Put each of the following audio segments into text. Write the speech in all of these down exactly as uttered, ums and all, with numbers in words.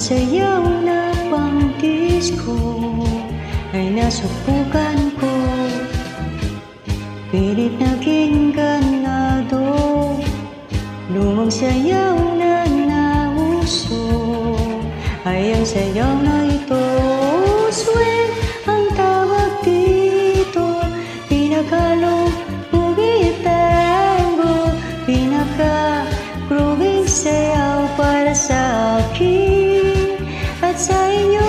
sayaw na pang disco ay nasubukan ko. Pilit naging ganado, lumang sayaw na nauso ay ang sayaw na ito. Swing ang tawag dito, pinakalong boogie tango, pinaka-grooving sayaw para sa akin at sa inyo.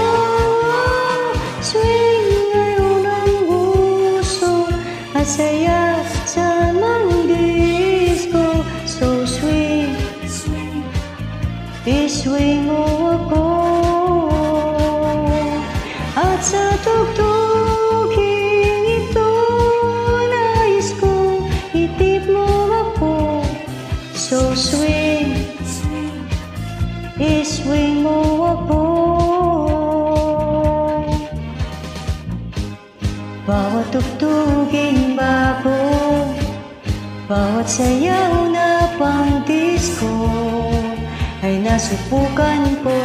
Swing ngayon ang gusto at sayaw sa mang disco. So swing, iswing mo ako at sa tugtugin ito nais kong itip mo ako. So swing, iswing mo ako. Bawat tugtugin bago, bawat sayaw na pang disco ay nasubukan ko.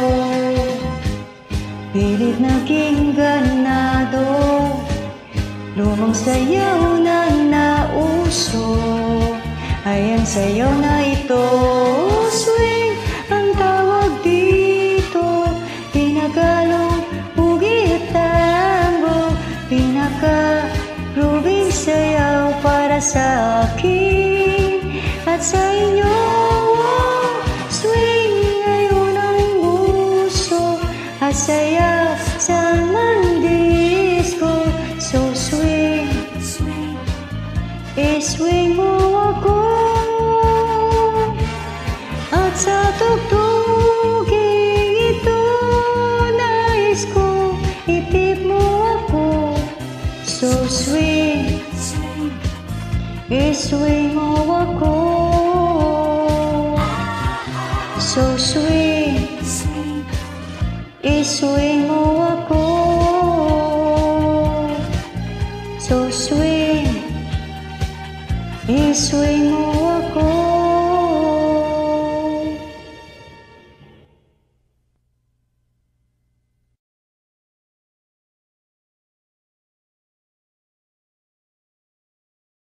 Pilit naging ganado, lumang sayaw na nauso ay ang sayaw na ito. Swing ang tawag dito, pinagalong boogie tango, pinaka-grooving sayaw para sa akin at sa inyo. Swing ngayon ang gusto at sayaw sa mang disco. So swing, iswing mo ako at sa tugtugin ito nais ko itip mo ako. So swing, iswing mo ako. So swing, iswing mo ako. So swing, iswing mo